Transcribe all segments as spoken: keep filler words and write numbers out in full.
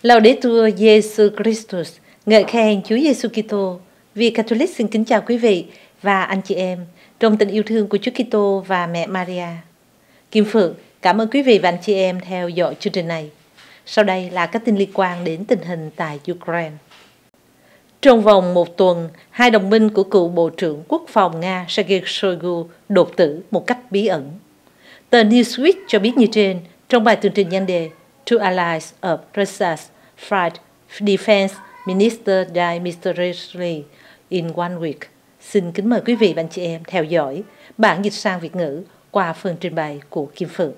Laudetur Jesus Christus, ngợi khen Chúa Giêsu Kitô. Vì Catholic xin kính chào quý vị và anh chị em trong tình yêu thương của Chúa Kitô và mẹ Maria. Kim Phượng cảm ơn quý vị và anh chị em theo dõi chương trình này. Sau đây là các tin liên quan đến tình hình tại Ukraine. Trong vòng một tuần, hai đồng minh của cựu Bộ trưởng Quốc phòng Nga Sergei Shoigu đột tử một cách bí ẩn. Tờ Newsweek cho biết như trên trong bài tường trình nhan đề Two Allies of Russia's Fight Defense Minister Die Mysteriously in One Week. Xin kính mời quý vị và anh chị em theo dõi bản dịch sang Việt ngữ qua phần trình bày của Kim Phượng.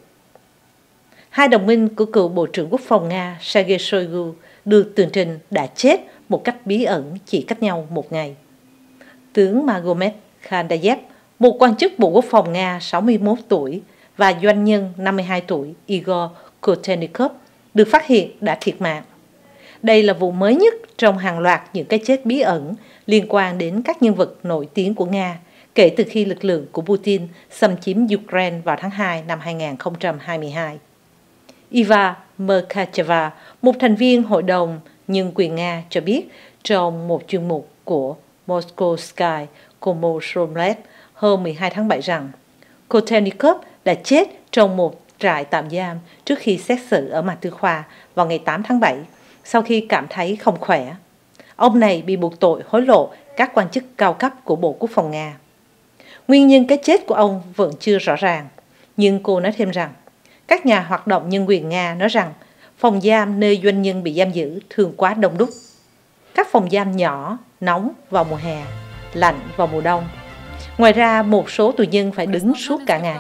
Hai đồng minh của cựu Bộ trưởng Quốc phòng Nga Sergei Shoigu được tường trình đã chết một cách bí ẩn chỉ cách nhau một ngày. Tướng Magomed Khandayev, một quan chức Bộ Quốc phòng Nga sáu mươi mốt tuổi, và doanh nhân năm mươi hai tuổi Igor Kotelnikov được phát hiện đã thiệt mạng. Đây là vụ mới nhất trong hàng loạt những cái chết bí ẩn liên quan đến các nhân vật nổi tiếng của Nga kể từ khi lực lượng của Putin xâm chiếm Ukraine vào tháng hai năm hai nghìn không trăm hai mươi hai. Iva Merkacheva, một thành viên Hội đồng Nhân quyền Nga cho biết trong một chuyên mục của Moscow Sky Komsomolets hôm mười hai tháng bảy rằng Kotelnikov đã chết trong một trại tạm giam trước khi xét xử ở Mạc Tư Khoa vào ngày tám tháng bảy sau khi cảm thấy không khỏe. Ông này bị buộc tội hối lộ các quan chức cao cấp của Bộ Quốc phòng Nga. Nguyên nhân cái chết của ông vẫn chưa rõ ràng, nhưng cô nói thêm rằng các nhà hoạt động nhân quyền Nga nói rằng phòng giam nơi doanh nhân bị giam giữ thường quá đông đúc. Các phòng giam nhỏ, nóng vào mùa hè, lạnh vào mùa đông. Ngoài ra, một số tù nhân phải đứng suốt cả ngày.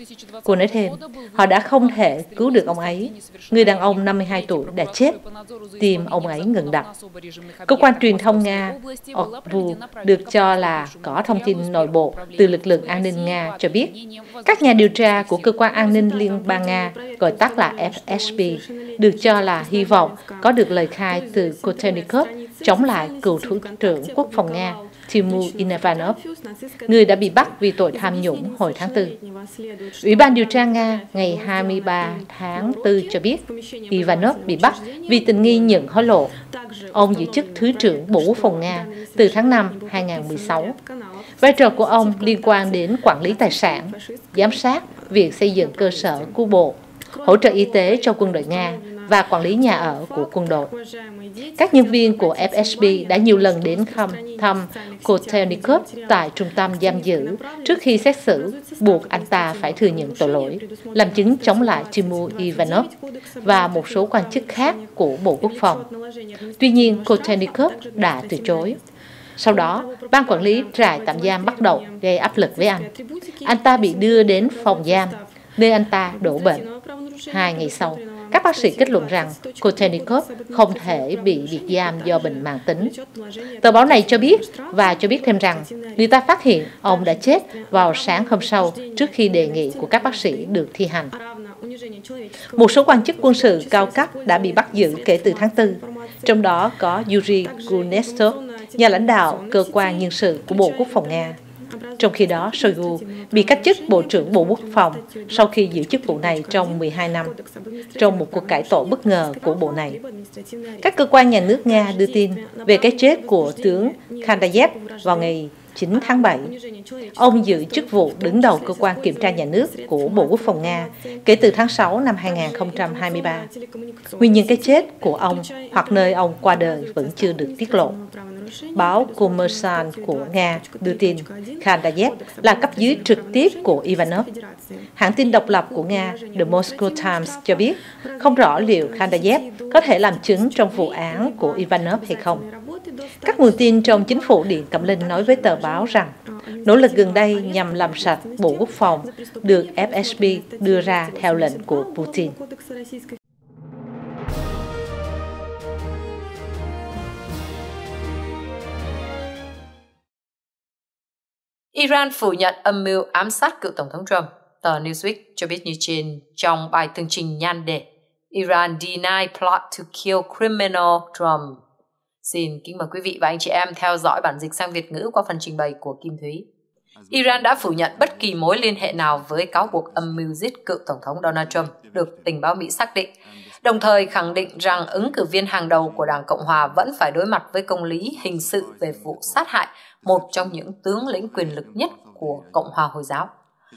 Cô nói thêm, họ đã không thể cứu được ông ấy. Người đàn ông năm mươi hai tuổi đã chết, tim ông ấy ngừng đập. Cơ quan truyền thông Nga o ca vê được cho là có thông tin nội bộ từ lực lượng an ninh Nga cho biết, các nhà điều tra của Cơ quan An ninh Liên bang Nga, gọi tắt là ép ét pê, được cho là hy vọng có được lời khai từ Kotelnikov chống lại cựu Thủ trưởng Quốc phòng Nga Timur Ivanov, người đã bị bắt vì tội tham nhũng hồi tháng tư. Ủy ban điều tra Nga ngày hai mươi ba tháng tư cho biết Ivanov bị bắt vì tình nghi nhận hối lộ. Ông giữ chức Thứ trưởng Bộ Quốc phòng Nga từ tháng năm năm hai nghìn không trăm mười sáu. Vai trò của ông liên quan đến quản lý tài sản, giám sát việc xây dựng cơ sở của Bộ, hỗ trợ y tế cho quân đội Nga và quản lý nhà ở của quân đội. Các nhân viên của ép ét pê đã nhiều lần đến thăm, thăm Kotelnikov tại trung tâm giam giữ trước khi xét xử, buộc anh ta phải thừa nhận tội lỗi, làm chứng chống lại Timur Ivanov và một số quan chức khác của Bộ Quốc phòng. Tuy nhiên, Kotelnikov đã từ chối. Sau đó, ban quản lý trại tạm giam bắt đầu gây áp lực với anh. Anh ta bị đưa đến phòng giam, nơi anh ta đổ bệnh. Hai ngày sau, các bác sĩ kết luận rằng Kotelnikov không thể bị biệt giam do bệnh mãn tính. Tờ báo này cho biết và cho biết thêm rằng người ta phát hiện ông đã chết vào sáng hôm sau trước khi đề nghị của các bác sĩ được thi hành. Một số quan chức quân sự cao cấp đã bị bắt giữ kể từ tháng tư, trong đó có Yuri Kunetsov, nhà lãnh đạo cơ quan nhân sự của Bộ Quốc phòng Nga. Trong khi đó, Shoigu bị cách chức Bộ trưởng Bộ Quốc phòng sau khi giữ chức vụ này trong mười hai năm, trong một cuộc cải tổ bất ngờ của bộ này. Các cơ quan nhà nước Nga đưa tin về cái chết của tướng Khandayev vào ngày chín tháng bảy. Ông giữ chức vụ đứng đầu cơ quan kiểm tra nhà nước của Bộ Quốc phòng Nga kể từ tháng sáu năm hai nghìn không trăm hai mươi ba. Nguyên nhân cái chết của ông hoặc nơi ông qua đời vẫn chưa được tiết lộ. Báo Kommersant của Nga đưa tin Khandayev là cấp dưới trực tiếp của Ivanov. Hãng tin độc lập của Nga The Moscow Times cho biết không rõ liệu Khandayev có thể làm chứng trong vụ án của Ivanov hay không. Các nguồn tin trong chính phủ Điện Cẩm Linh nói với tờ báo rằng nỗ lực gần đây nhằm làm sạch Bộ Quốc phòng được ép ét pê đưa ra theo lệnh của Putin. Iran phủ nhận âm mưu ám sát cựu Tổng thống Trump. Tờ Newsweek cho biết như trên trong bài tường trình nhan đề Iran deny plot to kill criminal Trump. Xin kính mời quý vị và anh chị em theo dõi bản dịch sang Việt ngữ qua phần trình bày của Kim Thúy. Iran đã phủ nhận bất kỳ mối liên hệ nào với cáo buộc âm mưu giết cựu Tổng thống Donald Trump được tình báo Mỹ xác định đồng thời khẳng định rằng ứng cử viên hàng đầu của Đảng Cộng Hòa vẫn phải đối mặt với công lý hình sự về vụ sát hại một trong những tướng lĩnh quyền lực nhất của Cộng hòa Hồi giáo.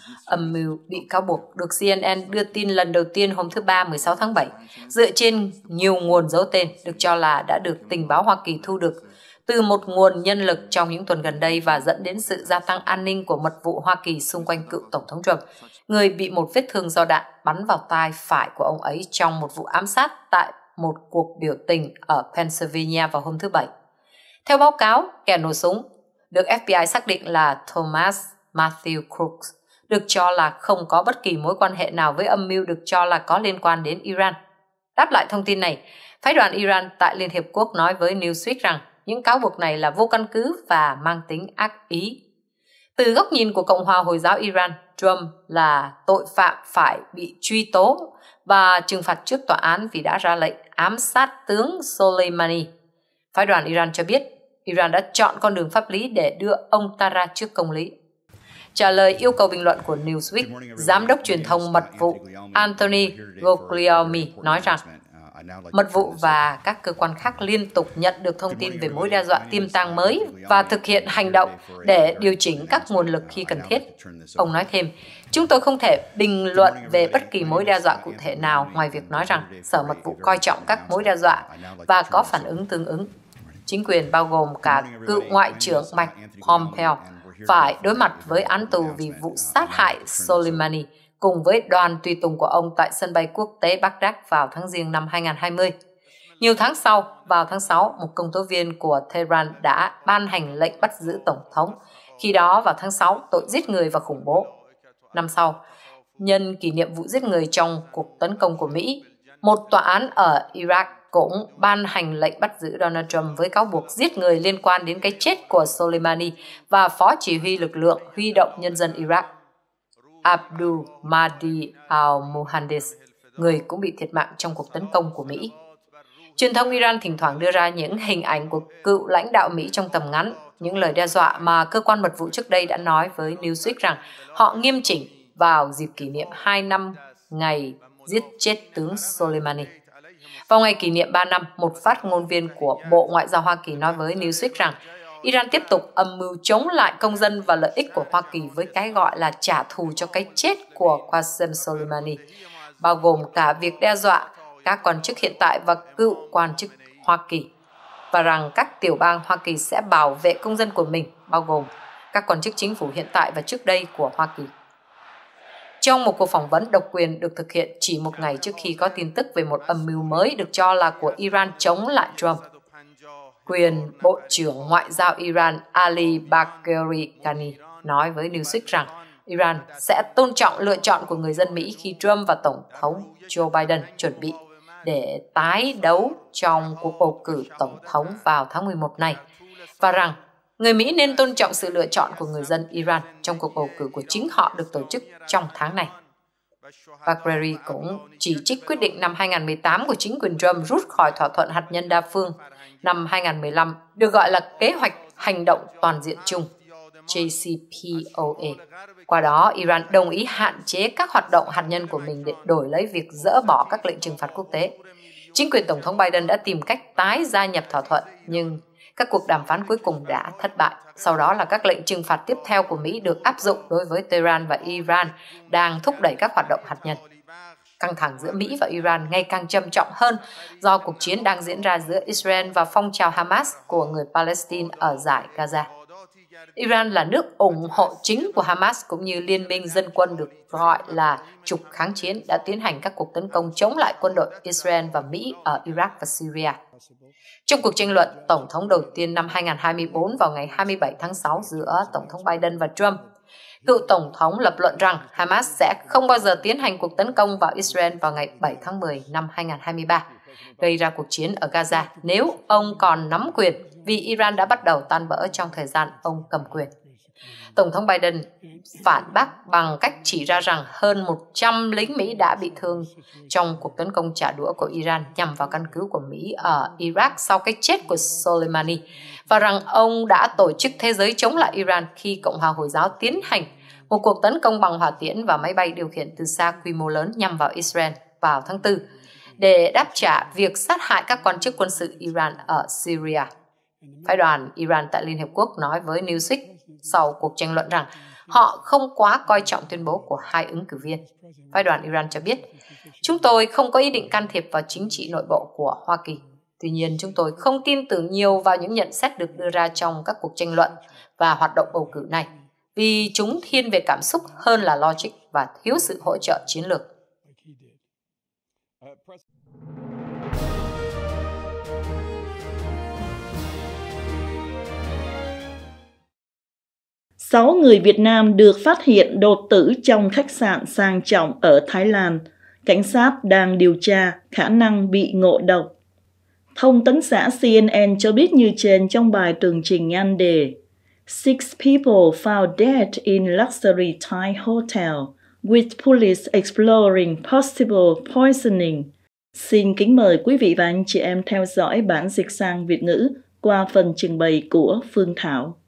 Âm mưu bị cáo buộc được C N N đưa tin lần đầu tiên hôm thứ Ba mười sáu tháng bảy, dựa trên nhiều nguồn giấu tên được cho là đã được tình báo Hoa Kỳ thu được từ một nguồn nhân lực trong những tuần gần đây và dẫn đến sự gia tăng an ninh của mật vụ Hoa Kỳ xung quanh cựu Tổng thống Trump, người bị một vết thương do đạn bắn vào tai phải của ông ấy trong một vụ ám sát tại một cuộc biểu tình ở Pennsylvania vào hôm thứ Bảy. Theo báo cáo, kẻ nổ súng được F B I xác định là Thomas Matthew Crooks, được cho là không có bất kỳ mối quan hệ nào với âm mưu được cho là có liên quan đến Iran. Đáp lại thông tin này, phái đoàn Iran tại Liên Hiệp Quốc nói với Newsweek rằng những cáo buộc này là vô căn cứ và mang tính ác ý. Từ góc nhìn của Cộng hòa Hồi giáo Iran, Trump là tội phạm phải bị truy tố và trừng phạt trước tòa án vì đã ra lệnh ám sát tướng Soleimani. Phái đoàn Iran cho biết Iran đã chọn con đường pháp lý để đưa ông ta ra trước công lý. Trả lời yêu cầu bình luận của Newsweek, Giám đốc truyền thông mật vụ Anthony Guglielmi nói rằng mật vụ và các cơ quan khác liên tục nhận được thông tin về mối đe dọa tiềm tàng mới và thực hiện hành động để điều chỉnh các nguồn lực khi cần thiết. Ông nói thêm, chúng tôi không thể bình luận về bất kỳ mối đe dọa cụ thể nào ngoài việc nói rằng Sở Mật vụ coi trọng các mối đe dọa và có phản ứng tương ứng. Chính quyền bao gồm cả cựu Ngoại trưởng Mike Pompeo phải đối mặt với án tù vì vụ sát hại Soleimani cùng với đoàn tùy tùng của ông tại sân bay quốc tế Baghdad vào tháng Giêng năm hai nghìn không trăm hai mươi. Nhiều tháng sau, vào tháng sáu, một công tố viên của Tehran đã ban hành lệnh bắt giữ Tổng thống, khi đó vào tháng sáu tội giết người và khủng bố. Năm sau, nhân kỷ niệm vụ giết người trong cuộc tấn công của Mỹ, một tòa án ở Iraq cũng ban hành lệnh bắt giữ Donald Trump với cáo buộc giết người liên quan đến cái chết của Soleimani và phó chỉ huy lực lượng huy động nhân dân Iraq, Abdul Mahdi al-Muhandis, người cũng bị thiệt mạng trong cuộc tấn công của Mỹ. Truyền thông Iran thỉnh thoảng đưa ra những hình ảnh của cựu lãnh đạo Mỹ trong tầm ngắn, những lời đe dọa mà cơ quan mật vụ trước đây đã nói với Newsweek rằng họ nghiêm chỉnh vào dịp kỷ niệm hai năm ngày giết chết tướng Soleimani. Vào ngày kỷ niệm ba năm, một phát ngôn viên của Bộ Ngoại giao Hoa Kỳ nói với Newsweek rằng Iran tiếp tục âm mưu chống lại công dân và lợi ích của Hoa Kỳ với cái gọi là trả thù cho cái chết của Qasem Soleimani, bao gồm cả việc đe dọa các quan chức hiện tại và cựu quan chức Hoa Kỳ, và rằng các tiểu bang Hoa Kỳ sẽ bảo vệ công dân của mình, bao gồm các quan chức chính phủ hiện tại và trước đây của Hoa Kỳ. Trong một cuộc phỏng vấn độc quyền được thực hiện chỉ một ngày trước khi có tin tức về một âm mưu mới được cho là của Iran chống lại Trump, quyền Bộ trưởng Ngoại giao Iran Ali Bagheri Kani nói với Newsweek rằng Iran sẽ tôn trọng lựa chọn của người dân Mỹ khi Trump và Tổng thống Joe Biden chuẩn bị để tái đấu trong cuộc bầu cử Tổng thống vào tháng mười một này, và rằng người Mỹ nên tôn trọng sự lựa chọn của người dân Iran trong cuộc bầu cử của chính họ được tổ chức trong tháng này. Bagheri cũng chỉ trích quyết định năm hai nghìn không trăm mười tám của chính quyền Trump rút khỏi thỏa thuận hạt nhân đa phương năm hai nghìn không trăm mười lăm, được gọi là Kế hoạch Hành động Toàn diện chung J C P O A. Qua đó, Iran đồng ý hạn chế các hoạt động hạt nhân của mình để đổi lấy việc dỡ bỏ các lệnh trừng phạt quốc tế. Chính quyền Tổng thống Biden đã tìm cách tái gia nhập thỏa thuận, nhưng các cuộc đàm phán cuối cùng đã thất bại. Sau đó là các lệnh trừng phạt tiếp theo của Mỹ được áp dụng đối với Tehran và Iran đang thúc đẩy các hoạt động hạt nhân. Căng thẳng giữa Mỹ và Iran ngày càng trầm trọng hơn do cuộc chiến đang diễn ra giữa Israel và phong trào Hamas của người Palestine ở dải Gaza. Iran là nước ủng hộ chính của Hamas cũng như liên minh dân quân được gọi là trục kháng chiến đã tiến hành các cuộc tấn công chống lại quân đội Israel và Mỹ ở Iraq và Syria. Trong cuộc tranh luận Tổng thống đầu tiên năm hai nghìn không trăm hai mươi tư vào ngày hai mươi bảy tháng sáu giữa Tổng thống Biden và Trump, cựu Tổng thống lập luận rằng Hamas sẽ không bao giờ tiến hành cuộc tấn công vào Israel vào ngày bảy tháng mười năm hai nghìn không trăm hai mươi ba, gây ra cuộc chiến ở Gaza nếu ông còn nắm quyền, vì Iran đã bắt đầu tan vỡ trong thời gian ông cầm quyền. Tổng thống Biden phản bác bằng cách chỉ ra rằng hơn một trăm lính Mỹ đã bị thương trong cuộc tấn công trả đũa của Iran nhằm vào căn cứ của Mỹ ở Iraq sau cái chết của Soleimani, và rằng ông đã tổ chức thế giới chống lại Iran khi Cộng hòa Hồi giáo tiến hành một cuộc tấn công bằng hỏa tiễn và máy bay điều khiển từ xa quy mô lớn nhằm vào Israel vào tháng tư, để đáp trả việc sát hại các quan chức quân sự Iran ở Syria. Phái đoàn Iran tại Liên Hiệp Quốc nói với Newsweek sau cuộc tranh luận rằng họ không quá coi trọng tuyên bố của hai ứng cử viên. Phái đoàn Iran cho biết, chúng tôi không có ý định can thiệp vào chính trị nội bộ của Hoa Kỳ. Tuy nhiên, chúng tôi không tin tưởng nhiều vào những nhận xét được đưa ra trong các cuộc tranh luận và hoạt động bầu cử này, vì chúng thiên về cảm xúc hơn là logic và thiếu sự hỗ trợ chiến lược. Sáu người Việt Nam được phát hiện đột tử trong khách sạn sang trọng ở Thái Lan. Cảnh sát đang điều tra khả năng bị ngộ độc. Thông tấn xã C N N cho biết như trên trong bài tường trình nhan đề Six people found dead in luxury Thai hotel with police exploring possible poisoning. Xin kính mời quý vị và anh chị em theo dõi bản dịch sang Việt ngữ qua phần trình bày của Phương Thảo.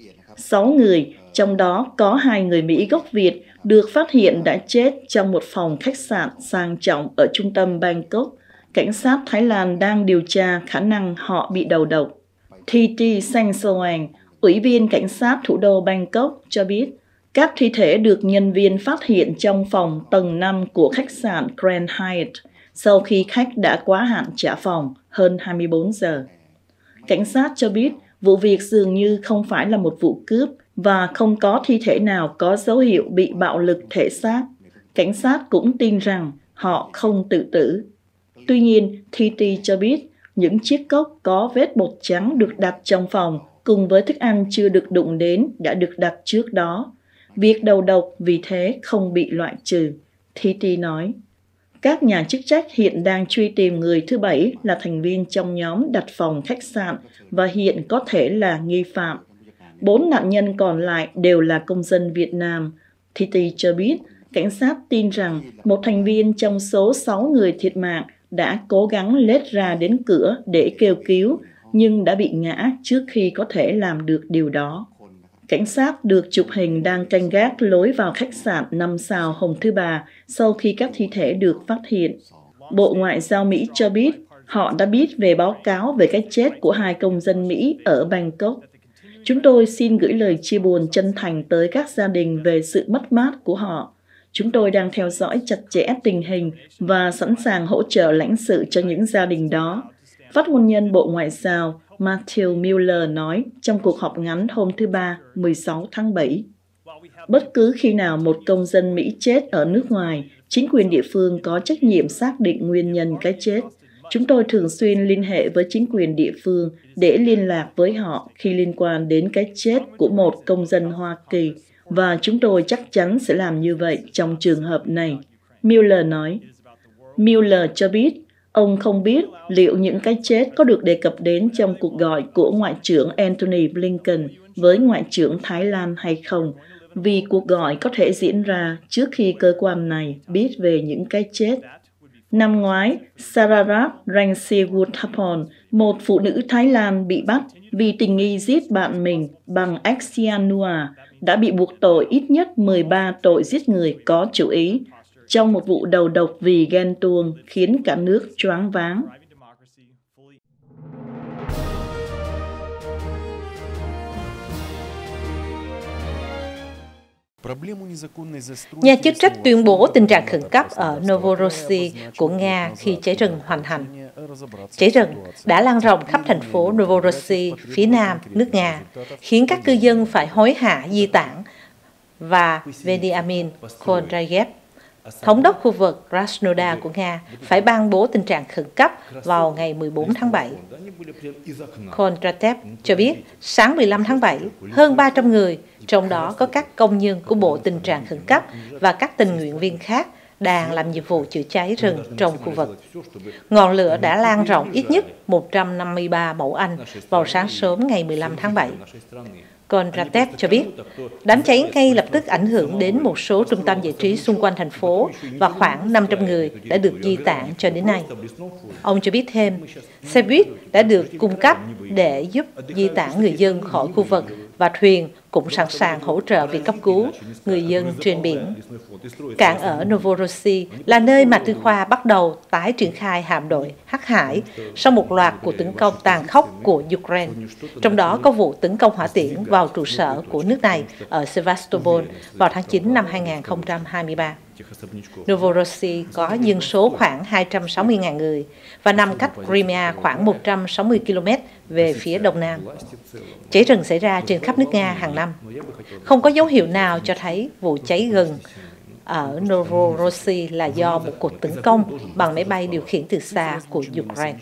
Sáu người, trong đó có hai người Mỹ gốc Việt, được phát hiện đã chết trong một phòng khách sạn sang trọng ở trung tâm Bangkok. Cảnh sát Thái Lan đang điều tra khả năng họ bị đầu độc. Thi Ti Sangsoang, Ủy viên Cảnh sát thủ đô Bangkok cho biết, các thi thể được nhân viên phát hiện trong phòng tầng năm của khách sạn Grand Hyatt sau khi khách đã quá hạn trả phòng hơn hai mươi bốn giờ. Cảnh sát cho biết vụ việc dường như không phải là một vụ cướp và không có thi thể nào có dấu hiệu bị bạo lực thể xác. Cảnh sát cũng tin rằng họ không tự tử. Tuy nhiên, Thi Ti cho biết những chiếc cốc có vết bột trắng được đặt trong phòng cùng với thức ăn chưa được đụng đến đã được đặt trước đó. Việc đầu độc vì thế không bị loại trừ. Thi Ti nói, các nhà chức trách hiện đang truy tìm người thứ bảy là thành viên trong nhóm đặt phòng khách sạn và hiện có thể là nghi phạm. Bốn nạn nhân còn lại đều là công dân Việt Nam. Thi Ti cho biết, cảnh sát tin rằng một thành viên trong số sáu người thiệt mạng đã cố gắng lết ra đến cửa để kêu cứu, nhưng đã bị ngã trước khi có thể làm được điều đó. Cảnh sát được chụp hình đang canh gác lối vào khách sạn năm sao hôm thứ Ba sau khi các thi thể được phát hiện. Bộ Ngoại giao Mỹ cho biết họ đã biết về báo cáo về cái chết của hai công dân Mỹ ở Bangkok. Chúng tôi xin gửi lời chia buồn chân thành tới các gia đình về sự mất mát của họ. Chúng tôi đang theo dõi chặt chẽ tình hình và sẵn sàng hỗ trợ lãnh sự cho những gia đình đó. Phát ngôn nhân Bộ Ngoại giao Matthew Miller nói trong cuộc họp ngắn hôm thứ Ba, mười sáu tháng bảy. Bất cứ khi nào một công dân Mỹ chết ở nước ngoài, chính quyền địa phương có trách nhiệm xác định nguyên nhân cái chết. Chúng tôi thường xuyên liên hệ với chính quyền địa phương để liên lạc với họ khi liên quan đến cái chết của một công dân Hoa Kỳ, và chúng tôi chắc chắn sẽ làm như vậy trong trường hợp này, Miller nói. Miller cho biết, ông không biết liệu những cái chết có được đề cập đến trong cuộc gọi của Ngoại trưởng Antony Blinken với Ngoại trưởng Thái Lan hay không, vì cuộc gọi có thể diễn ra trước khi cơ quan này biết về những cái chết. Năm ngoái, Sararat Rangsiwutthapon, một phụ nữ Thái Lan bị bắt vì tình nghi giết bạn mình bằng Cyanua, đã bị buộc tội ít nhất mười ba tội giết người có chủ ý, trong một vụ đầu độc vì ghen tuông khiến cả nước choáng váng. Nhà chức trách tuyên bố tình trạng khẩn cấp ở Novorossiysk của Nga khi cháy rừng hoành hành. Cháy rừng đã lan rộng khắp thành phố Novorossiysk phía nam nước Nga, khiến các cư dân phải hối hả di tản, và Veniamin Kondrayev, thống đốc khu vực Krasnodar của Nga, phải ban bố tình trạng khẩn cấp vào ngày mười bốn tháng bảy. Kondrayev cho biết, sáng mười lăm tháng bảy, hơn ba trăm người, trong đó có các công nhân của Bộ Tình trạng khẩn cấp và các tình nguyện viên khác, đang làm nhiệm vụ chữa cháy rừng trong khu vực. Ngọn lửa đã lan rộng ít nhất một trăm năm mươi ba mẫu Anh vào sáng sớm ngày mười lăm tháng bảy. Kondratev cho biết, đám cháy ngay lập tức ảnh hưởng đến một số trung tâm giải trí xung quanh thành phố và khoảng năm trăm người đã được di tản cho đến nay. Ông cho biết thêm, xe buýt đã được cung cấp để giúp di tản người dân khỏi khu vực và thuyền cũng sẵn sàng hỗ trợ việc cấp cứu người dân trên biển. Cảng ở Novorossiysk là nơi mà Tư Khoa bắt đầu tái triển khai hạm đội Hắc Hải sau một loạt cuộc tấn công tàn khốc của Ukraine, trong đó có vụ tấn công hỏa tiễn vào trụ sở của nước này ở Sevastopol vào tháng chín năm hai nghìn không trăm hai mươi ba. Novorossiysk có dân số khoảng hai trăm sáu mươi nghìn người và nằm cách Crimea khoảng một trăm sáu mươi ki lô mét về phía đông nam. Cháy rừng xảy ra trên khắp nước Nga hàng năm. Không có dấu hiệu nào cho thấy vụ cháy rừng ở Novorossiysk là do một cuộc tấn công bằng máy bay điều khiển từ xa của Ukraine.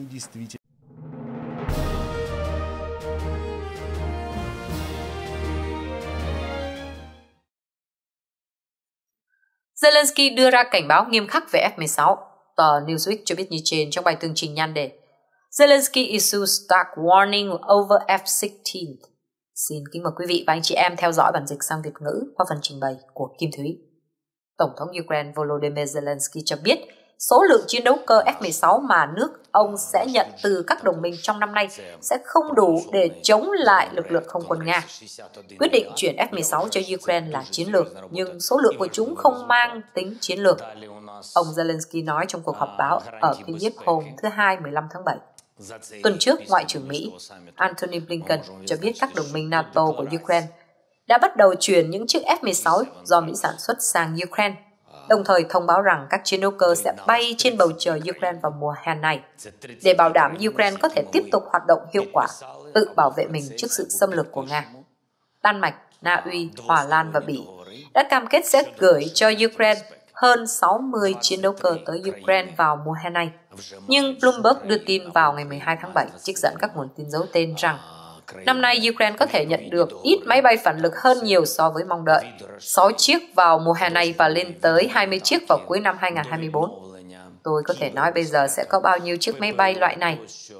Zelensky đưa ra cảnh báo nghiêm khắc về F mười sáu. Tờ Newsweek cho biết như trên trong bài tường trình nhan đề Zelensky issues stark warning over F mười sáu. Xin kính mời quý vị và anh chị em theo dõi bản dịch sang Việt ngữ qua phần trình bày của Kim Thúy. Tổng thống Ukraine Volodymyr Zelensky cho biết số lượng chiến đấu cơ F mười sáu mà nước ông sẽ nhận từ các đồng minh trong năm nay sẽ không đủ để chống lại lực lượng không quân Nga. Quyết định chuyển F mười sáu cho Ukraine là chiến lược, nhưng số lượng của chúng không mang tính chiến lược. Ông Zelensky nói trong cuộc họp báo ở Kyiv hôm thứ Hai mười lăm tháng bảy. Tuần trước, Ngoại trưởng Mỹ Antony Blinken cho biết các đồng minh NATO của Ukraine đã bắt đầu chuyển những chiếc F mười sáu do Mỹ sản xuất sang Ukraine, đồng thời thông báo rằng các chiến đấu cơ sẽ bay trên bầu trời Ukraine vào mùa hè này, để bảo đảm Ukraine có thể tiếp tục hoạt động hiệu quả, tự bảo vệ mình trước sự xâm lược của Nga. Đan Mạch, Na Uy, Hà Lan và Bỉ đã cam kết sẽ gửi cho Ukraine hơn sáu mươi chiến đấu cơ tới Ukraine vào mùa hè này. Nhưng Bloomberg đưa tin vào ngày mười hai tháng bảy, trích dẫn các nguồn tin giấu tên rằng năm nay Ukraine có thể nhận được ít máy bay phản lực hơn nhiều so với mong đợi, sáu chiếc vào mùa hè này và lên tới hai mươi chiếc vào cuối năm hai nghìn không trăm hai mươi bốn. Tôi có thể nói bây giờ sẽ có bao nhiêu chiếc máy bay loại này.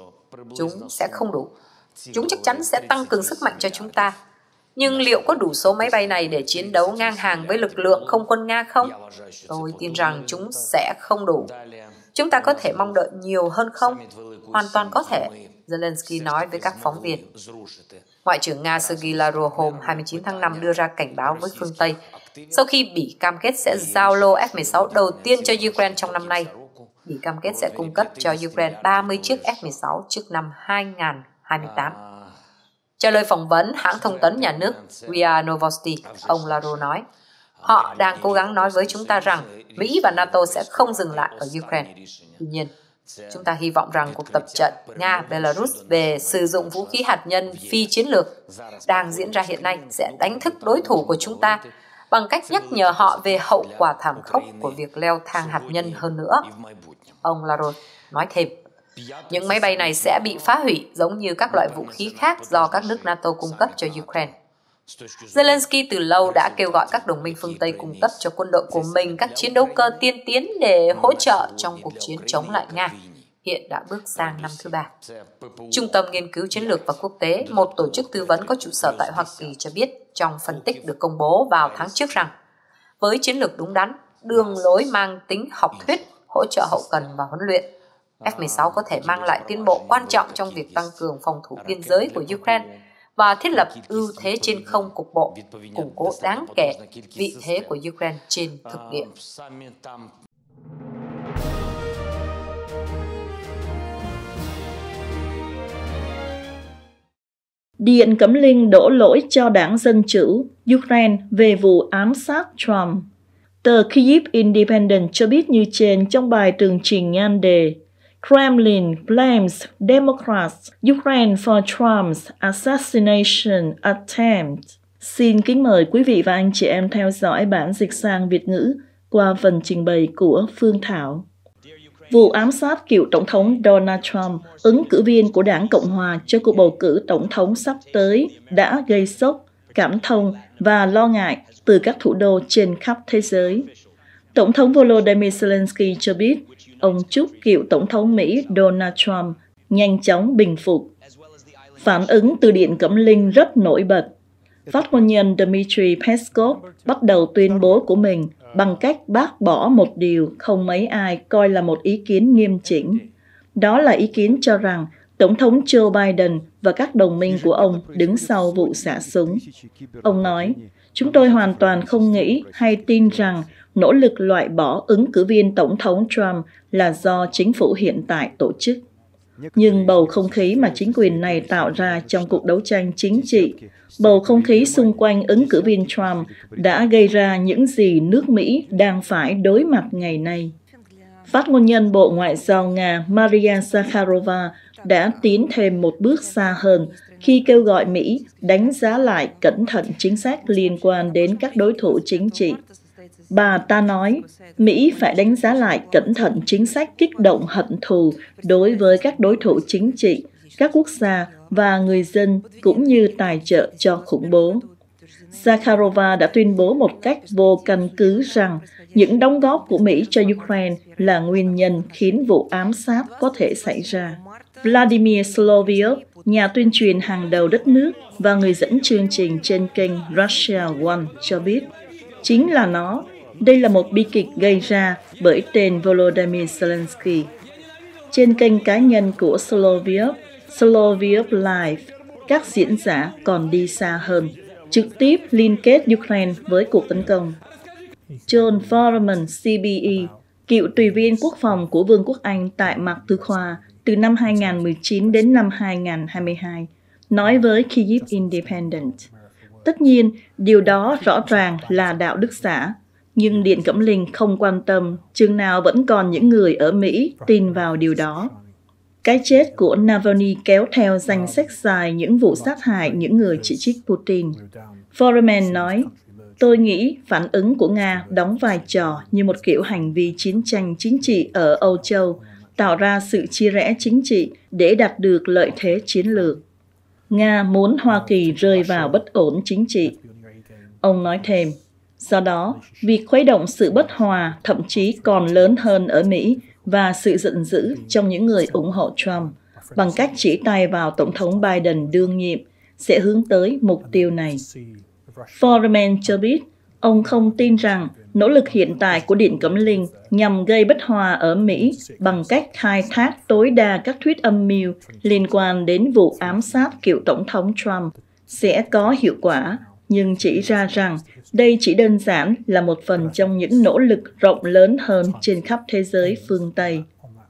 Chúng sẽ không đủ. Chúng chắc chắn sẽ tăng cường sức mạnh cho chúng ta. Nhưng liệu có đủ số máy bay này để chiến đấu ngang hàng với lực lượng không quân Nga không? Tôi tin rằng chúng sẽ không đủ. Chúng ta có thể mong đợi nhiều hơn không? Hoàn toàn có thể, Zelensky nói với các phóng viên. Ngoại trưởng Nga Sergei Lavrov hôm hai mươi chín tháng năm đưa ra cảnh báo với phương Tây sau khi Bỉ cam kết sẽ giao lô F mười sáu đầu tiên cho Ukraine trong năm nay. Bỉ cam kết sẽ cung cấp cho Ukraine ba mươi chiếc F mười sáu trước năm hai nghìn không trăm hai mươi tám. Trả lời phỏng vấn hãng thông tấn nhà nước rờ i a Novosti, ông Lavrov nói, họ đang cố gắng nói với chúng ta rằng Mỹ và NATO sẽ không dừng lại ở Ukraine. Tuy nhiên, chúng ta hy vọng rằng cuộc tập trận Nga-Belarus về sử dụng vũ khí hạt nhân phi chiến lược đang diễn ra hiện nay sẽ đánh thức đối thủ của chúng ta bằng cách nhắc nhở họ về hậu quả thảm khốc của việc leo thang hạt nhân hơn nữa. Ông Lavrov nói thêm, những máy bay này sẽ bị phá hủy giống như các loại vũ khí khác do các nước NATO cung cấp cho Ukraine. Zelensky từ lâu đã kêu gọi các đồng minh phương Tây cung cấp cho quân đội của mình các chiến đấu cơ tiên tiến để hỗ trợ trong cuộc chiến chống lại Nga, hiện đã bước sang năm thứ ba. Trung tâm Nghiên cứu Chiến lược và Quốc tế, một tổ chức tư vấn có trụ sở tại Hoa Kỳ cho biết trong phân tích được công bố vào tháng trước rằng, với chiến lược đúng đắn, đường lối mang tính học thuyết, hỗ trợ hậu cần và huấn luyện, F mười sáu có thể mang lại tiến bộ quan trọng trong việc tăng cường phòng thủ biên giới của Ukraine và thiết lập ưu thế trên không cục bộ, củng cố đáng kể vị thế của Ukraine trên thực địa. Điện Cẩm-Linh đổ lỗi cho đảng Dân Chủ Ukraine về vụ ám sát Trump. Tờ Kyiv Independent cho biết như trên trong bài tường trình nhan đề Kremlin blames Democrats Ukraine for Trump's assassination attempt. Xin kính mời quý vị và anh chị em theo dõi bản dịch sang Việt ngữ qua phần trình bày của Phương Thảo. Vụ ám sát cựu Tổng thống Donald Trump, ứng cử viên của Đảng Cộng Hòa cho cuộc bầu cử Tổng thống sắp tới, đã gây sốc, cảm thông và lo ngại từ các thủ đô trên khắp thế giới. Tổng thống Volodymyr Zelensky cho biết, ông chúc cựu Tổng thống Mỹ Donald Trump nhanh chóng bình phục. Phản ứng từ Điện Cẩm-Linh rất nổi bật. Phát ngôn nhân Dmitry Peskov bắt đầu tuyên bố của mình bằng cách bác bỏ một điều không mấy ai coi là một ý kiến nghiêm chỉnh. Đó là ý kiến cho rằng Tổng thống Joe Biden và các đồng minh của ông đứng sau vụ xả súng. Ông nói, chúng tôi hoàn toàn không nghĩ hay tin rằng nỗ lực loại bỏ ứng cử viên Tổng thống Trump là do chính phủ hiện tại tổ chức. Nhưng bầu không khí mà chính quyền này tạo ra trong cuộc đấu tranh chính trị, bầu không khí xung quanh ứng cử viên Trump đã gây ra những gì nước Mỹ đang phải đối mặt ngày nay. Phát ngôn nhân Bộ Ngoại giao Nga Maria Zakharova đã tiến thêm một bước xa hơn khi kêu gọi Mỹ đánh giá lại cẩn thận chính sách liên quan đến các đối thủ chính trị. Bà ta nói, Mỹ phải đánh giá lại cẩn thận chính sách kích động hận thù đối với các đối thủ chính trị, các quốc gia và người dân cũng như tài trợ cho khủng bố. Zakharova đã tuyên bố một cách vô căn cứ rằng những đóng góp của Mỹ cho Ukraine là nguyên nhân khiến vụ ám sát có thể xảy ra. Vladimir Solovyov, nhà tuyên truyền hàng đầu đất nước và người dẫn chương trình trên kênh Russia One cho biết, chính là nó, đây là một bi kịch gây ra bởi tên Volodymyr Zelensky. Trên kênh cá nhân của Solovyov, Solovyov Live, các diễn giả còn đi xa hơn, trực tiếp liên kết Ukraine với cuộc tấn công. John Foreman, C B E, cựu tùy viên quốc phòng của Vương quốc Anh tại Mạc Tư Khoa từ năm hai nghìn không trăm mười chín đến năm hai nghìn không trăm hai mươi hai, nói với Kyiv Independent. Tất nhiên, điều đó rõ ràng là đạo đức giả, nhưng Điện Cẩm Linh không quan tâm chừng nào vẫn còn những người ở Mỹ tin vào điều đó. Cái chết của Navalny kéo theo danh sách dài những vụ sát hại những người chỉ trích Putin. Foreman nói, tôi nghĩ phản ứng của Nga đóng vai trò như một kiểu hành vi chiến tranh chính trị ở Âu Châu, tạo ra sự chia rẽ chính trị để đạt được lợi thế chiến lược. Nga muốn Hoa Kỳ rơi vào bất ổn chính trị. Ông nói thêm, do đó, việc khuấy động sự bất hòa thậm chí còn lớn hơn ở Mỹ và sự giận dữ trong những người ủng hộ Trump bằng cách chỉ tay vào Tổng thống Biden đương nhiệm sẽ hướng tới mục tiêu này. Foreman cho biết, ông không tin rằng nỗ lực hiện tại của Điện Cẩm Linh nhằm gây bất hòa ở Mỹ bằng cách khai thác tối đa các thuyết âm mưu liên quan đến vụ ám sát cựu Tổng thống Trump sẽ có hiệu quả, nhưng chỉ ra rằng đây chỉ đơn giản là một phần trong những nỗ lực rộng lớn hơn trên khắp thế giới phương Tây.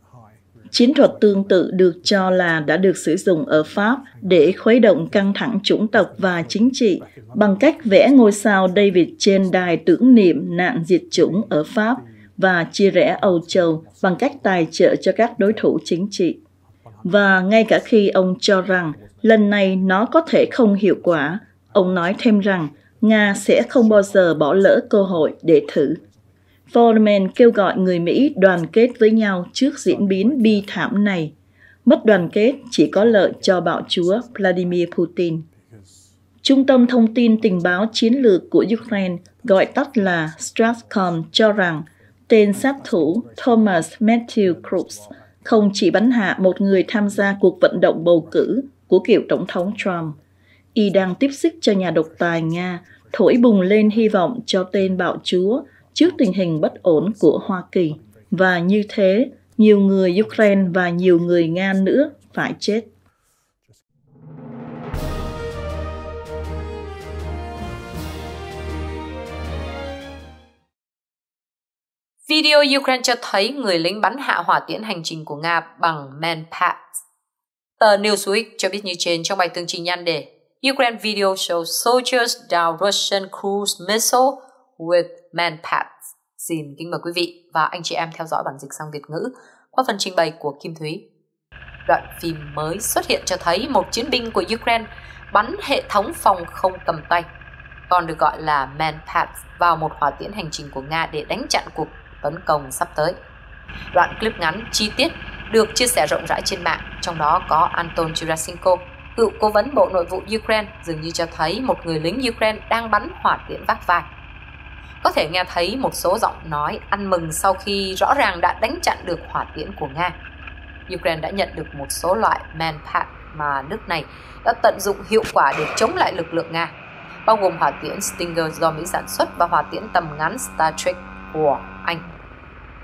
Chiến thuật tương tự được cho là đã được sử dụng ở Pháp để khuấy động căng thẳng chủng tộc và chính trị bằng cách vẽ ngôi sao David trên đài tưởng niệm nạn diệt chủng ở Pháp và chia rẽ Âu Châu bằng cách tài trợ cho các đối thủ chính trị. Và ngay cả khi ông cho rằng lần này nó có thể không hiệu quả, ông nói thêm rằng Nga sẽ không bao giờ bỏ lỡ cơ hội để thử. Foreman kêu gọi người Mỹ đoàn kết với nhau trước diễn biến bi thảm này. Mất đoàn kết chỉ có lợi cho bạo chúa Vladimir Putin. Trung tâm Thông tin Tình báo Chiến lược của Ukraine, gọi tắt là Stratcom, cho rằng tên sát thủ Thomas Matthew Cruz không chỉ bắn hạ một người tham gia cuộc vận động bầu cử của cựu Tổng thống Trump. Y đang tiếp sức cho nhà độc tài Nga thổi bùng lên hy vọng cho tên bạo chúa trước tình hình bất ổn của Hoa Kỳ. Và như thế, nhiều người Ukraine và nhiều người Nga nữa phải chết. Video Ukraine cho thấy người lính bắn hạ hỏa tiễn hành trình của Nga bằng Manpads. Tờ Newsweek cho biết như trên trong bài tường trình nhan đề Ukraine video shows soldiers down Russian cruise missile with Manpads. Xin kính mời quý vị và anh chị em theo dõi bản dịch sang Việt ngữ qua phần trình bày của Kim Thúy. Đoạn phim mới xuất hiện cho thấy một chiến binh của Ukraine bắn hệ thống phòng không cầm tay, còn được gọi là Manpads, vào một hỏa tiễn hành trình của Nga để đánh chặn cuộc tấn công sắp tới. Đoạn clip ngắn chi tiết được chia sẻ rộng rãi trên mạng, trong đó có Anton Chirasenko, cựu cố vấn Bộ Nội vụ Ukraine, dường như cho thấy một người lính Ukraine đang bắn hỏa tiễn vác vai. Có thể nghe thấy một số giọng nói ăn mừng sau khi rõ ràng đã đánh chặn được hỏa tiễn của Nga. Ukraine đã nhận được một số loại Manpad mà nước này đã tận dụng hiệu quả để chống lại lực lượng Nga, bao gồm hỏa tiễn Stinger do Mỹ sản xuất và hỏa tiễn tầm ngắn Star Trek của Anh.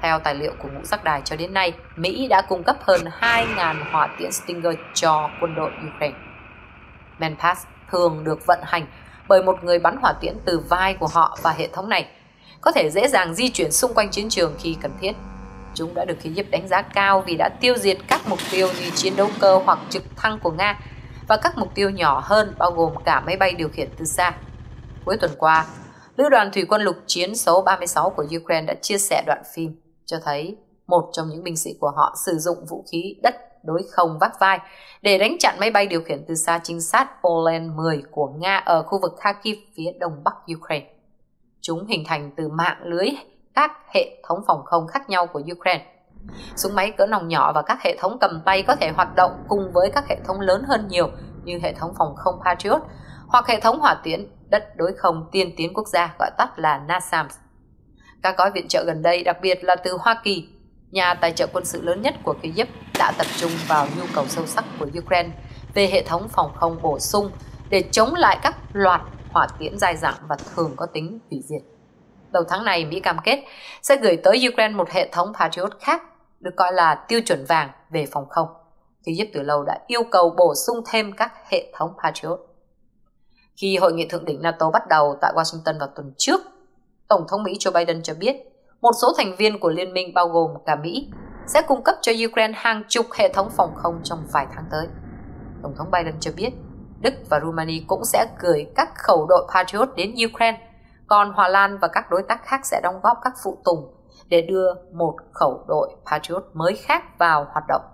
theo tài liệu của ngũ giác đài cho đến nay, Mỹ đã cung cấp hơn hai nghìn hỏa tiễn Stinger cho quân đội Ukraine. Manpass thường được vận hành bởi một người bắn hỏa tiễn từ vai của họ, và hệ thống này có thể dễ dàng di chuyển xung quanh chiến trường khi cần thiết. Chúng đã được Kyiv đánh giá cao vì đã tiêu diệt các mục tiêu như chiến đấu cơ hoặc trực thăng của Nga và các mục tiêu nhỏ hơn bao gồm cả máy bay điều khiển từ xa. Cuối tuần qua, Lữ đoàn Thủy quân lục chiến số ba mươi sáu của Ukraine đã chia sẻ đoạn phim cho thấy một trong những binh sĩ của họ sử dụng vũ khí đất đối không vác vai để đánh chặn máy bay điều khiển từ xa trinh sát Poland mười của Nga ở khu vực Kharkiv phía đông bắc Ukraine. Chúng hình thành từ mạng lưới các hệ thống phòng không khác nhau của Ukraine. Súng máy cỡ nòng nhỏ và các hệ thống cầm tay có thể hoạt động cùng với các hệ thống lớn hơn nhiều như hệ thống phòng không Patriot hoặc hệ thống hỏa tiễn đất đối không tiên tiến quốc gia, gọi tắt là NASAMS. Các gói viện trợ gần đây, đặc biệt là từ Hoa Kỳ, nhà tài trợ quân sự lớn nhất của Kyiv, đã tập trung vào nhu cầu sâu sắc của Ukraine về hệ thống phòng không bổ sung để chống lại các loạt hỏa tiễn dài dẳng và thường có tính hủy diệt. Đầu tháng này, Mỹ cam kết sẽ gửi tới Ukraine một hệ thống Patriot khác được coi là tiêu chuẩn vàng về phòng không. Kyiv từ lâu đã yêu cầu bổ sung thêm các hệ thống Patriot. Khi hội nghị thượng đỉnh NATO bắt đầu tại Washington vào tuần trước, Tổng thống Mỹ Joe Biden cho biết một số thành viên của liên minh bao gồm cả Mỹ sẽ cung cấp cho Ukraine hàng chục hệ thống phòng không trong vài tháng tới. Tổng thống Biden cho biết Đức và Romania cũng sẽ gửi các khẩu đội Patriot đến Ukraine, còn Hà Lan và các đối tác khác sẽ đóng góp các phụ tùng để đưa một khẩu đội Patriot mới khác vào hoạt động.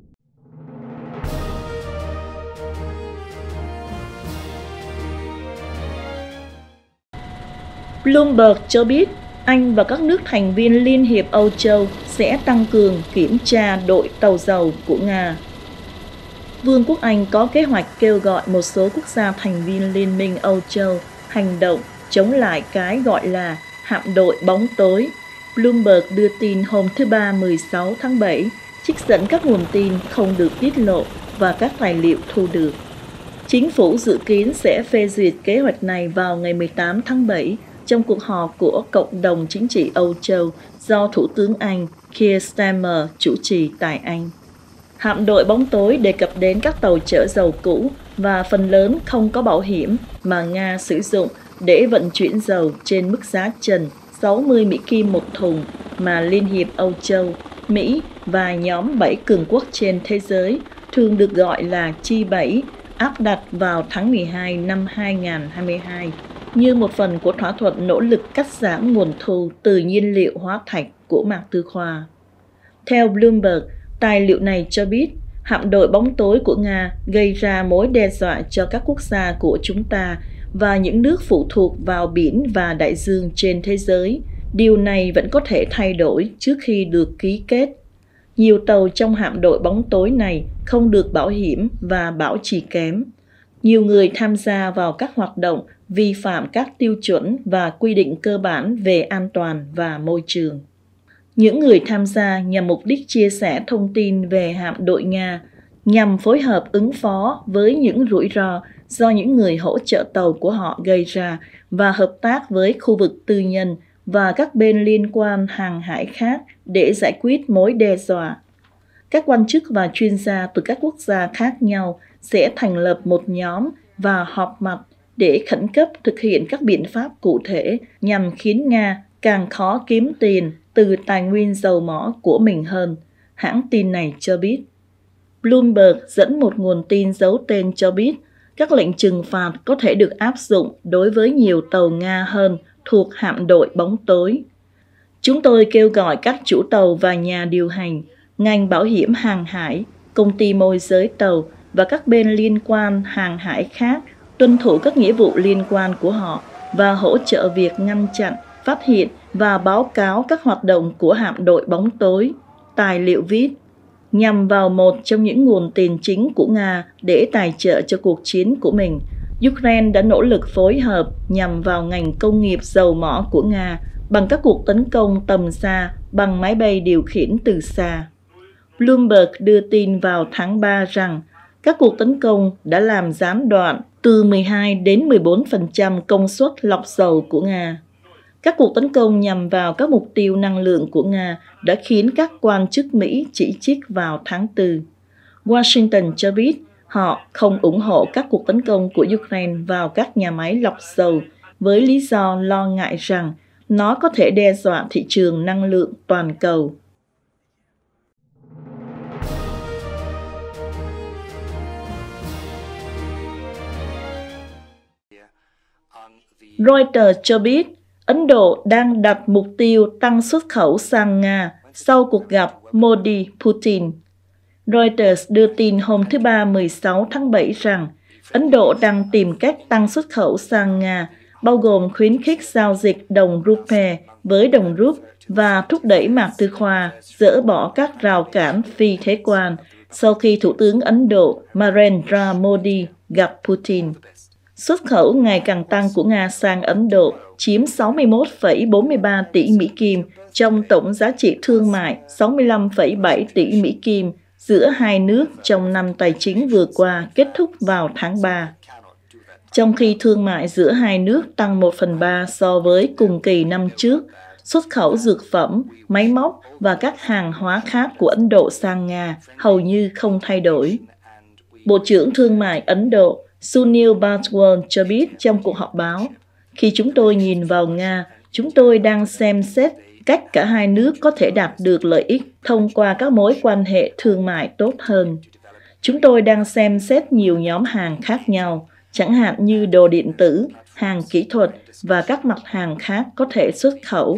Bloomberg cho biết Anh và các nước thành viên Liên hiệp Âu Châu sẽ tăng cường kiểm tra đội tàu dầu của Nga. Vương quốc Anh có kế hoạch kêu gọi một số quốc gia thành viên Liên minh Âu Châu hành động chống lại cái gọi là hạm đội bóng tối. Bloomberg đưa tin hôm thứ Ba mười sáu tháng bảy, trích dẫn các nguồn tin không được tiết lộ và các tài liệu thu được. Chính phủ dự kiến sẽ phê duyệt kế hoạch này vào ngày mười tám tháng bảy trong cuộc họp của Cộng đồng Chính trị Âu Châu do Thủ tướng Anh Keir Starmer chủ trì tại Anh. Hạm đội bóng tối đề cập đến các tàu chở dầu cũ và phần lớn không có bảo hiểm mà Nga sử dụng để vận chuyển dầu trên mức giá trần sáu mươi Mỹ Kim một thùng mà Liên hiệp Âu Châu, Mỹ và nhóm bảy cường quốc trên thế giới, thường được gọi là G bảy, áp đặt vào tháng mười hai năm hai nghìn không trăm hai mươi hai như một phần của thỏa thuận nỗ lực cắt giảm nguồn thu từ nhiên liệu hóa thạch của Mạc Tư Khoa. Theo Bloomberg, tài liệu này cho biết hạm đội bóng tối của Nga gây ra mối đe dọa cho các quốc gia của chúng ta và những nước phụ thuộc vào biển và đại dương trên thế giới. Điều này vẫn có thể thay đổi trước khi được ký kết. Nhiều tàu trong hạm đội bóng tối này không được bảo hiểm và bảo trì kém. Nhiều người tham gia vào các hoạt động vi phạm các tiêu chuẩn và quy định cơ bản về an toàn và môi trường. Những người tham gia nhằm mục đích chia sẻ thông tin về hạm đội Nga, nhằm phối hợp ứng phó với những rủi ro do những người hỗ trợ tàu của họ gây ra và hợp tác với khu vực tư nhân và các bên liên quan hàng hải khác để giải quyết mối đe dọa. Các quan chức và chuyên gia từ các quốc gia khác nhau sẽ thành lập một nhóm và họp mặt để khẩn cấp thực hiện các biện pháp cụ thể nhằm khiến Nga càng khó kiếm tiền từ tài nguyên dầu mỏ của mình hơn, hãng tin này cho biết. Bloomberg dẫn một nguồn tin giấu tên cho biết các lệnh trừng phạt có thể được áp dụng đối với nhiều tàu Nga hơn thuộc hạm đội bóng tối. Chúng tôi kêu gọi các chủ tàu và nhà điều hành, ngành bảo hiểm hàng hải, công ty môi giới tàu và các bên liên quan hàng hải khác tuân thủ các nghĩa vụ liên quan của họ và hỗ trợ việc ngăn chặn, phát hiện và báo cáo các hoạt động của hạm đội bóng tối. Tài liệu viết, nhằm vào một trong những nguồn tiền chính của Nga để tài trợ cho cuộc chiến của mình, Ukraine đã nỗ lực phối hợp nhằm vào ngành công nghiệp dầu mỏ của Nga bằng các cuộc tấn công tầm xa bằng máy bay điều khiển từ xa. Bloomberg đưa tin vào tháng ba rằng các cuộc tấn công đã làm gián đoạn từ mười hai đến mười bốn phần trăm công suất lọc dầu của Nga. Các cuộc tấn công nhằm vào các mục tiêu năng lượng của Nga đã khiến các quan chức Mỹ chỉ trích vào tháng tư. Washington cho biết họ không ủng hộ các cuộc tấn công của Ukraine vào các nhà máy lọc dầu với lý do lo ngại rằng nó có thể đe dọa thị trường năng lượng toàn cầu. Reuters cho biết Ấn Độ đang đặt mục tiêu tăng xuất khẩu sang Nga sau cuộc gặp Modi-Putin. Reuters đưa tin hôm thứ Ba mười sáu tháng bảy rằng Ấn Độ đang tìm cách tăng xuất khẩu sang Nga, bao gồm khuyến khích giao dịch đồng rupe với đồng rúp và thúc đẩy Mạc Tư Khoa dỡ bỏ các rào cản phi thuế quan sau khi Thủ tướng Ấn Độ Narendra Modi gặp Putin. Xuất khẩu ngày càng tăng của Nga sang Ấn Độ chiếm sáu mươi mốt phẩy bốn mươi ba tỷ Mỹ Kim trong tổng giá trị thương mại sáu mươi lăm phẩy bảy tỷ Mỹ Kim giữa hai nước trong năm tài chính vừa qua kết thúc vào tháng ba. Trong khi thương mại giữa hai nước tăng một phần ba so với cùng kỳ năm trước, xuất khẩu dược phẩm, máy móc và các hàng hóa khác của Ấn Độ sang Nga hầu như không thay đổi. Bộ trưởng Thương mại Ấn Độ Sunil Bajwal cho biết trong cuộc họp báo, khi chúng tôi nhìn vào Nga, chúng tôi đang xem xét cách cả hai nước có thể đạt được lợi ích thông qua các mối quan hệ thương mại tốt hơn. Chúng tôi đang xem xét nhiều nhóm hàng khác nhau, chẳng hạn như đồ điện tử, hàng kỹ thuật và các mặt hàng khác có thể xuất khẩu.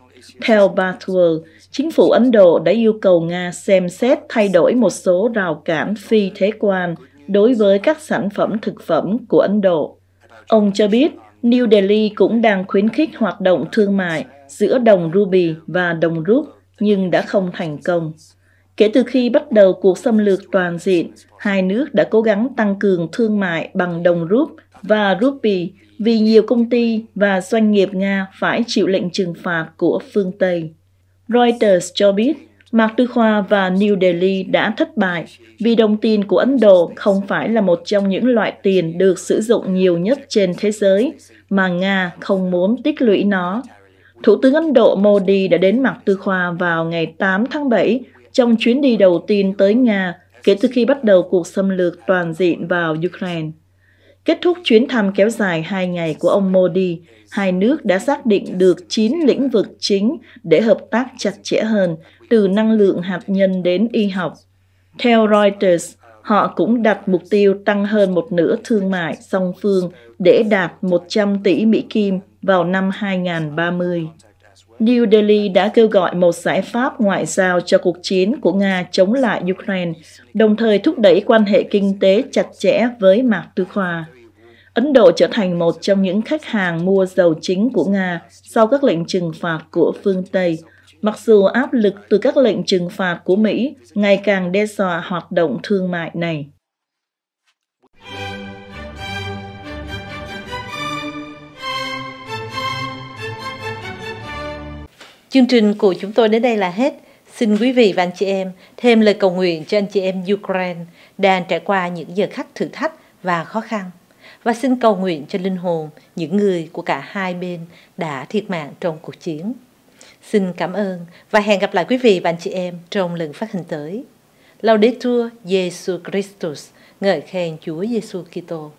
Theo Bajwal, chính phủ Ấn Độ đã yêu cầu Nga xem xét thay đổi một số rào cản phi thuế quan đối với các sản phẩm thực phẩm của Ấn Độ. Ông cho biết New Delhi cũng đang khuyến khích hoạt động thương mại giữa đồng rupee và đồng rúp nhưng đã không thành công. Kể từ khi bắt đầu cuộc xâm lược toàn diện, hai nước đã cố gắng tăng cường thương mại bằng đồng rúp và rupee vì nhiều công ty và doanh nghiệp Nga phải chịu lệnh trừng phạt của phương Tây. Reuters cho biết Mạc Tư Khoa và New Delhi đã thất bại vì đồng tiền của Ấn Độ không phải là một trong những loại tiền được sử dụng nhiều nhất trên thế giới, mà Nga không muốn tích lũy nó. Thủ tướng Ấn Độ Modi đã đến Mạc Tư Khoa vào ngày tám tháng bảy trong chuyến đi đầu tiên tới Nga kể từ khi bắt đầu cuộc xâm lược toàn diện vào Ukraine. Kết thúc chuyến thăm kéo dài hai ngày của ông Modi, hai nước đã xác định được chín lĩnh vực chính để hợp tác chặt chẽ hơn, từ năng lượng hạt nhân đến y học. Theo Reuters, họ cũng đặt mục tiêu tăng hơn một nửa thương mại song phương để đạt một trăm tỷ Mỹ Kim vào năm hai nghìn không trăm ba mươi. New Delhi đã kêu gọi một giải pháp ngoại giao cho cuộc chiến của Nga chống lại Ukraine, đồng thời thúc đẩy quan hệ kinh tế chặt chẽ với Mạc Tư Khoa. Ấn Độ trở thành một trong những khách hàng mua dầu chính của Nga sau các lệnh trừng phạt của phương Tây, mặc dù áp lực từ các lệnh trừng phạt của Mỹ ngày càng đe dọa hoạt động thương mại này. Chương trình của chúng tôi đến đây là hết. Xin quý vị và anh chị em thêm lời cầu nguyện cho anh chị em Ukraine đang trải qua những giờ khắc thử thách và khó khăn. Và xin cầu nguyện cho linh hồn những người của cả hai bên đã thiệt mạng trong cuộc chiến. Xin cảm ơn và hẹn gặp lại quý vị và anh chị em trong lần phát hình tới. Laudetur Jesus Christus, ngợi khen Chúa Giêsu Kitô.